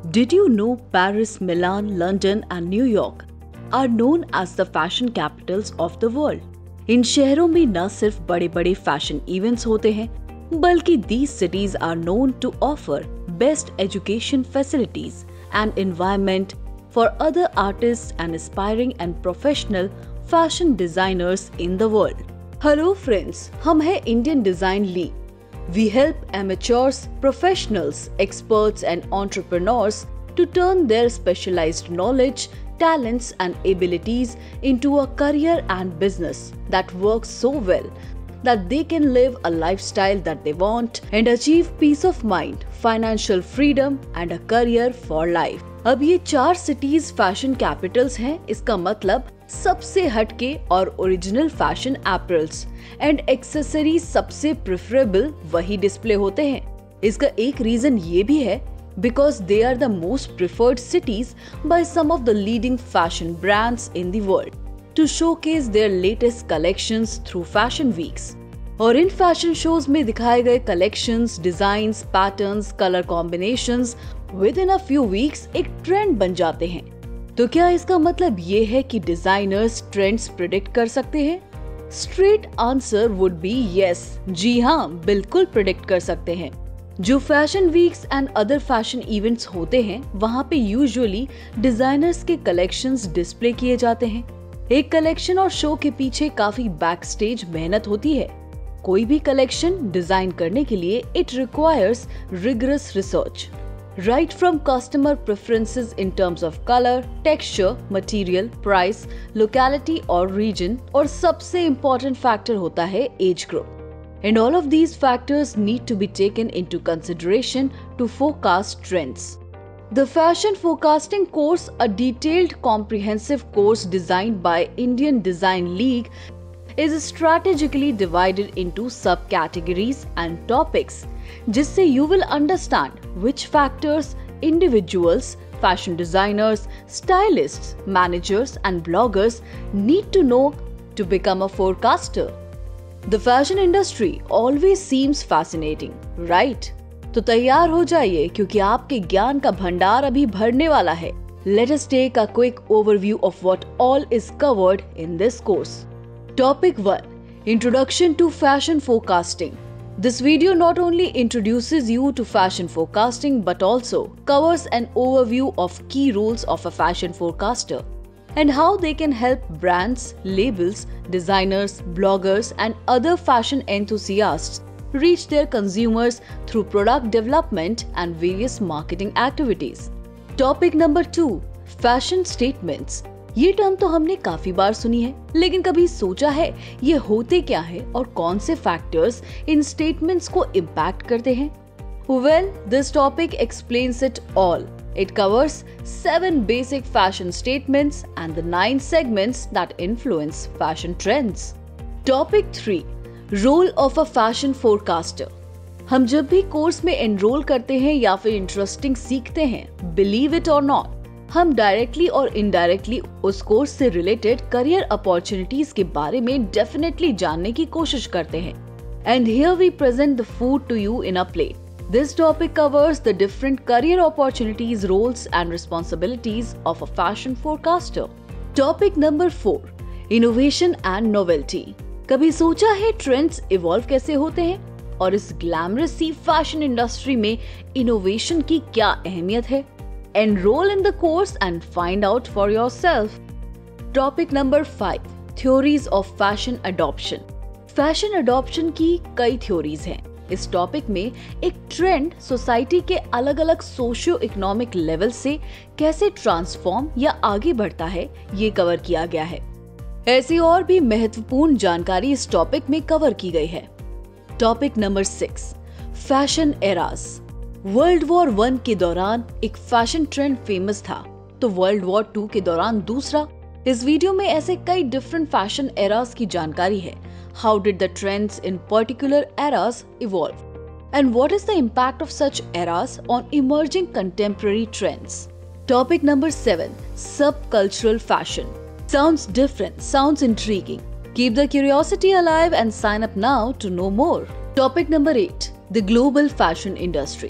Did you know Paris, Milan, London and New York are known as the fashion capitals of the world? इन शहरों में न सिर्फ बड़े-बड़े fashion events होते हैं, बल्कि these cities are known to offer best education facilities and environment for other artists and aspiring and professional fashion designers in the world. Hello friends, हम हैं Indian Design League. We help amateurs, professionals, experts and entrepreneurs to turn their specialized knowledge, talents and abilities into a career and business that works so well that they can live a lifestyle that they want and achieve peace of mind, financial freedom and a career for life. अब ये 4 cities fashion capitals हैं, इसका मतलब सबसे हटके और original fashion apparels and accessories सबसे preferable वही डिस्प्ले होते हैं। इसका एक रीजन ये भी है because they are the most preferred cities by some of the leading fashion brands in the world to showcase their latest collections through fashion weeks. और इन फैशन शोज में दिखाए गए collections, designs, patterns, colour combinations within a few weeks एक trend बन जाते हैं। तो क्या इसका मतलब ये है कि डिजाइनर्स ट्रेंड्स प्रिडिक्ट कर सकते हैं? Straight answer would be yes. जी हाँ, बिल्कुल प्रिडिक्ट कर सकते हैं। जो fashion weeks and other fashion events होते हैं, वहाँ पे यूजुअली डिजाइनर्स के कलेक्शंस डिस्प्ले किए जाते हैं। एक कलेक्शन और शो के पीछे काफी बैक स्टेज मेहनत होती है। कोई भी कलेक्शन डिजाइन करने के लिए it requires rigorous research, right from customer preferences in terms of color, texture, material, price, locality or region, और सबसे important factor होता है age group. And all of these factors need to be taken into consideration to forecast trends. The Fashion Forecasting course, a detailed comprehensive course designed by Indian Design League, is strategically divided into subcategories and topics, जिससे you will understand which factors individuals, fashion designers, stylists, managers and bloggers need to know to become a forecaster. The fashion industry always seems fascinating, right? तो तैयार हो जाइए क्योंकि आपके ज्ञान का भंडार अभी भरने वाला है. Let us take a quick overview of what all is covered in this course. Topic 1. Introduction to Fashion Forecasting. This video not only introduces you to fashion forecasting but also covers an overview of key rules of a fashion forecaster and how they can help brands, labels, designers, bloggers and other fashion enthusiasts reach their consumers through product development and various marketing activities. Topic number 2. Fashion Statements. ये term तो हमने काफी बार सुनी है, लेकिन कभी सोचा है ये होते क्या है और कौन से फैक्टर्स इन स्टेटमेंट्स को इम्पैक्ट करते हैं? Well, this topic explains it all. It covers 7 basic fashion statements and the 9 segments that influence fashion trends. Topic 3. Role of a fashion forecaster. हम जब भी कोर्स में एनरोल करते हैं या फिर इंटरेस्टिंग सीखते हैं, बिलीव इट और नॉट, हम डायरेक्टली और इनडायरेक्टली उस कोर्स से रिलेटेड करियर अपॉर्चुनिटीज के बारे में डेफिनेटली जानने की कोशिश करते हैं. And here we present the food to you in a plate. This topic covers the different career opportunities, roles and responsibilities of a fashion forecaster. Topic number 4. Innovation and novelty. कभी सोचा है trends evolve कैसे होते हैं और इस glamorous सी fashion industry में इनोवेशन की क्या अहमियत है? Enroll in the course and find out for yourself. Topic number 5. Theories of Fashion Adoption. Fashion adoption की कई theories हैं. इस टॉपिक में एक ट्रेंड सोसाइटी के अलग अलग सोशियो इकोनॉमिक लेवल से कैसे ट्रांसफॉर्म या आगे बढ़ता है, ये कवर किया गया है. ऐसी और भी महत्वपूर्ण जानकारी इस टॉपिक में कवर की गई है. Topic number 6. Fashion eras. World war 1 के दौरान एक फैशन ट्रेंड फेमस था, तो वर्ल्ड वॉर 2 के दौरान दूसरा. इस वीडियो में ऐसे कई डिफरेंट फैशन एरास की जानकारी है. How did the trends in particular eras evolve and what is the impact of such eras on emerging contemporary trends. Topic number 7. Sub cultural fashion. Sounds different, sounds intriguing. Keep the curiosity alive and sign up now to know more. Topic number 8. The global fashion industry.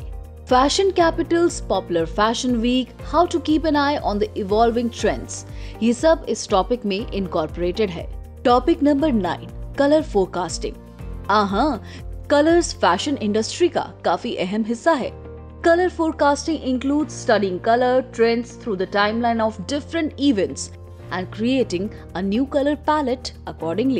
Fashion capitals, popular fashion week, how to keep an eye on the evolving trends, ये सब इस topic में incorporated है। Topic number 9, colour forecasting. Colours fashion industry का काफी अहम हिस्सा है। Colour forecasting includes studying colour trends through the timeline of different events and creating a new color palette accordingly.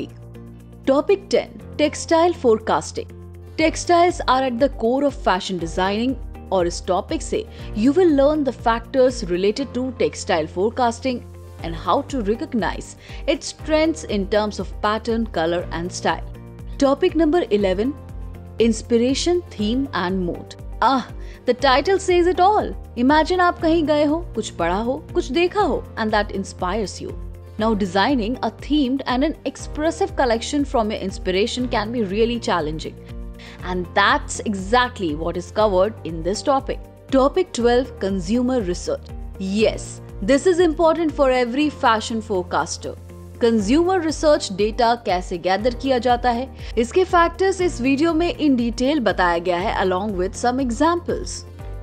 Topic 10, textile forecasting. Textiles are at the core of fashion designing, और इस topic से you will learn the factors related to textile forecasting and how to recognize its trends in terms of pattern, color and style. Topic number 11, inspiration, theme and mood. The title says it all. Imagine आप कहीं गए हो, कुछ पढ़ा हो, कुछ देखा हो, and that inspires you. Now designing a themed and an expressive collection from your inspiration can be really challenging. And that's exactly what is covered in this topic. Topic 12, consumer research. Yes, this is important for every fashion forecaster. Consumer research data कैसे gather किया जाता है, इसके factors इस video में in detail बताया गया है अलोंग विद सम एग्जांपल्स।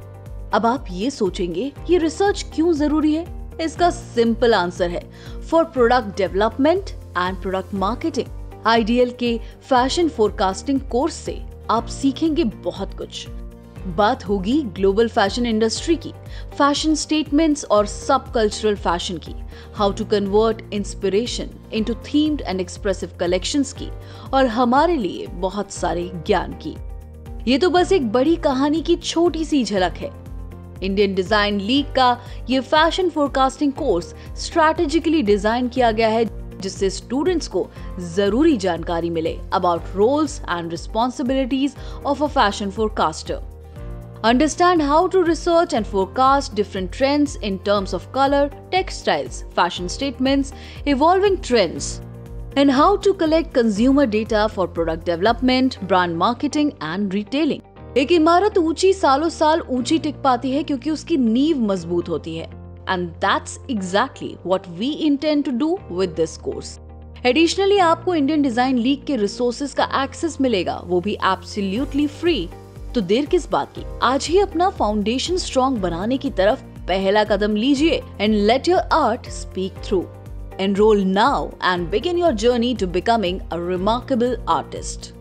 अब आप ये सोचेंगे ये रिसर्च क्यों जरूरी है? इसका सिंपल आंसर है for product development and product marketing. Ideal के फैशन फोरकास्टिंग कोर्स से आप सीखेंगे बहुत कुछ। बात होगी ग्लोबल फैशन इंडस्ट्री की, फैशन स्टेटमेंट्स और सब कल्चरल फैशन की, how to convert inspiration into themed and expressive collections की, और हमारे लिए बहुत सारे ज्ञान की। ये तो बस एक बड़ी कहानी की छोटी सी झलक है। इंडियन डिजाइन लीग का ये fashion forecasting course strategically design किया गया है जिससे स्टूडेंट्स को जरूरी जानकारी मिले about roles and responsibilities of a fashion forecaster. Understand how to research and forecast different trends in terms of color, textiles, fashion statements, evolving trends, and how to collect consumer data for product development, brand marketing and retailing. एक इमारत ऊंची सालों साल ऊंची टिक पाती है क्योंकि उसकी नींव मजबूत होती है. And that's exactly what we intend to do with this course. Additionally, आपको इंडियन डिजाइन लीग के रिसोर्सेज का एक्सेस मिलेगा, वो भी एब्सोल्युटली फ्री. तो देर किस बात की, आज ही अपना फाउंडेशन स्ट्रॉन्ग बनाने की तरफ पहला कदम लीजिए and let your art speak through. Enroll now and begin your journey to becoming a remarkable artist.